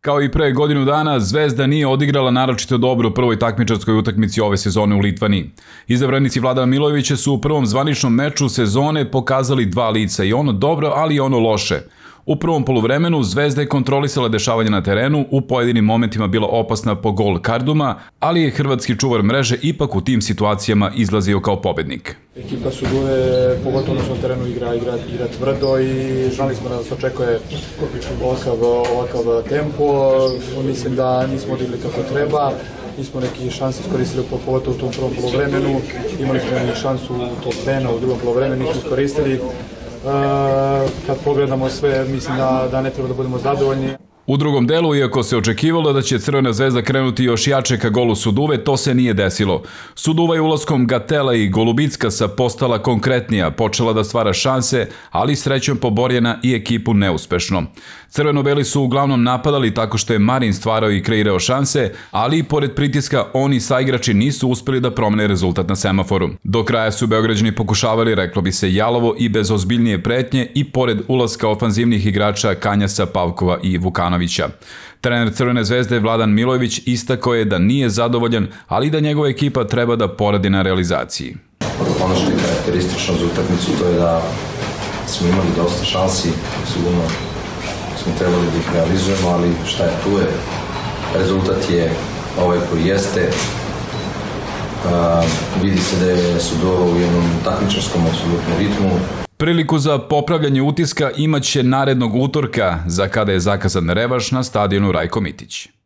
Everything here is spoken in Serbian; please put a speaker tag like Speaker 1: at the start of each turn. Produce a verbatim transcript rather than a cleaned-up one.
Speaker 1: Kao i pre godinu dana, Zvezda nije odigrala naročito dobro u prvoj takmičarskoj utakmici ove sezone u Litvaniji. Izabranici Vladana Milojevića su u prvom zvaničnom meču sezone pokazali dva lica, i ono dobro, ali i ono loše. U prvom poluvremenu Zvezda je kontrolisala dešavanje na terenu, u pojedinim momentima bila opasna po gol Karduma, ali je hrvatski čuvar mreže ipak u tim situacijama izlazio kao pobednik.
Speaker 2: Ekipa Suduve, pogotovo na svom terenu, igra, igra, igra tvrdo i znali smo da nas očekuje ovakav, ovakav tempo. Mislim da nismo odigli kako treba. Nismo neki šanse iskoristili pogotovo u tom prvom poluvremenu. Imali smo neki šansu u top pena u drugom poluvremenu, nismo iskoristili. Kad pogledamo sve, mislim da, da ne treba da budemo zadovoljni.
Speaker 1: U drugom delu, iako se očekivalo da će Crvena zvezda krenuti još jače ka golu Suduve, to se nije desilo. Suduva je ulaskom Gatela i Golubickasa postala konkretnija, počela da stvara šanse, ali srećom poborjena i ekipu neuspešno. Crveno-beli su uglavnom napadali tako što je Marin stvarao i kreirao šanse, ali i pored pritiska oni saigrači nisu uspeli da promene rezultat na semaforu. Do kraja su Beograđani pokušavali, reklo bi se, jalovo i bez ozbiljnije pretnje, i pored ulaska ofanzivnih igrača Kanjasa, Pavkova i Vukanovića. Trener Crvene zvezde Vladan Milojević istakao je da nije zadovoljan, ali da njegova ekipa treba da poradi na realizaciji.
Speaker 3: Ono što je karakteristično za utakmicu to je da smo imali dosta šansi, sigurno smo trebali da ih realizujemo, ali šta je tu je, rezultat je ovaj koji jeste. Vidi se da je Sudova u jednom takmičarskom apsolutnom ritmu.
Speaker 1: Priliku za popravljanje utiska imaće narednog utorka, za kada je zakazan revanš na stadionu Rajko Mitić.